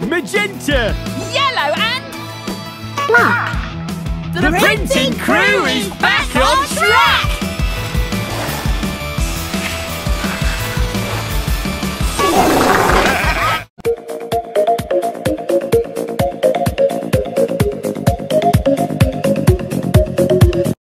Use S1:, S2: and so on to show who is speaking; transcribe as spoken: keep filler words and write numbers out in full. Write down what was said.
S1: magenta.
S2: Yellow and
S3: black.
S1: The, the printing crew is back on track.